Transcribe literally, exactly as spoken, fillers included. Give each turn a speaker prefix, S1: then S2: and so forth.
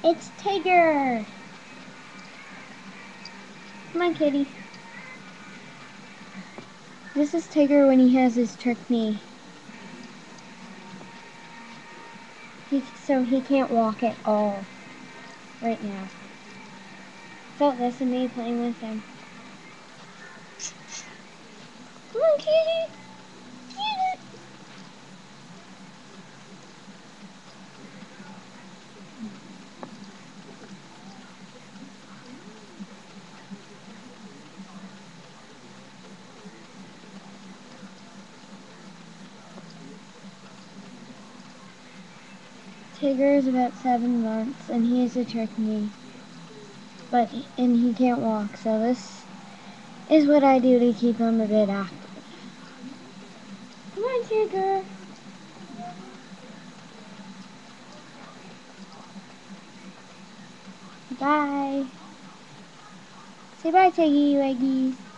S1: It's Tigger! Come on, kitty. This is Tigger when he has his trick knee. He, so he can't walk at all right now. So this is me playing with him. Come on, kitty. Get it. Tigger is about seven months and he has a trick knee. But, and he can't walk, so this is what I do to keep him a bit active. Come on, Tigger. Bye. Say bye, Tiggy Waggies.